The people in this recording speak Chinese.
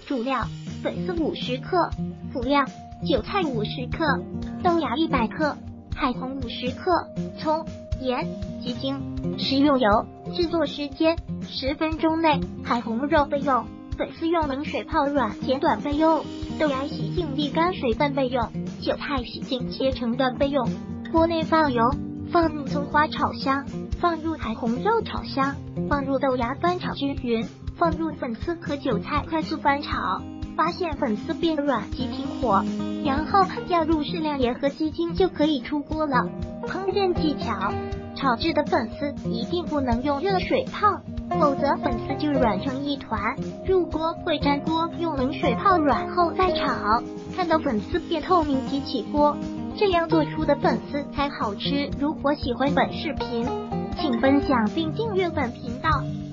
主料：粉丝50克，辅料：韭菜50克，豆芽100克，海虹50克，葱、盐、鸡精。食用油。制作时间10分钟内。海虹肉备用，粉丝用冷水泡软剪短备用，豆芽洗净沥干水分备用，韭菜洗净切成段备用。锅内放油，放入葱花炒香，放入海虹肉炒香，放入豆芽翻炒均匀，放入粉丝和韭菜快速翻炒，发现粉丝变软即停火，然后调入适量盐和鸡精就可以出锅了。烹饪技巧：炒制的粉丝一定不能用热水泡，否则粉丝就软成一团，入锅会粘锅。用冷水泡软后再炒，看到粉丝变透明即起锅，这样做出的粉丝才好吃。如果喜欢本视频，请分享并订阅本频道。